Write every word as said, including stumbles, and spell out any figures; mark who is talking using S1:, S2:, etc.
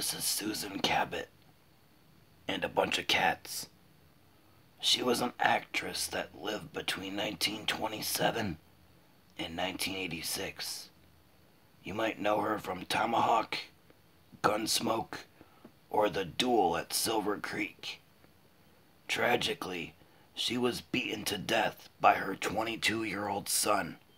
S1: This is Susan Cabot and a bunch of cats. She was an actress that lived between nineteen twenty-seven and nineteen eighty-six. You might know her from Tomahawk, Gunsmoke, or The Duel at Silver Creek. Tragically, she was beaten to death by her twenty-two-year-old son